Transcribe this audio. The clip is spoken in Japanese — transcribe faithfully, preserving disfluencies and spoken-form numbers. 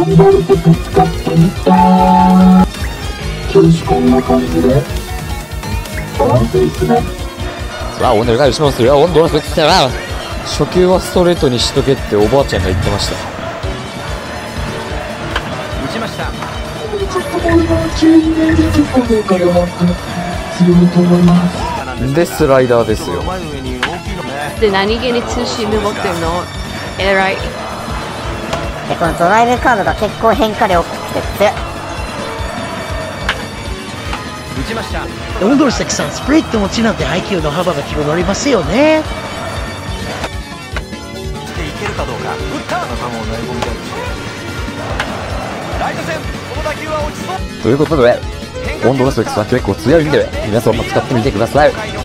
頑張ること使ってみた。調子こんな感じで安定すね。 さあ오늘が吉本するよ。温度の設定は初球はストレートにしとけっておばあちゃんが言ってました。 打ちました。 ちょっとボールが急にね、出てこないから強いと思います。 でスライダーですよ。 で何気にツーシーム持ってるの偉い。 でこのドライブカーブが結構変化量大きくて強い。 打ちました。 オンドルセクさん、スプリット持ちなんて配球の幅が広がりますよね。 していけるかどうか。打った。ライト線、この打球は落ちそう。 ということで、オンドラスレックスは結構強いんで、皆さんも使ってみてください。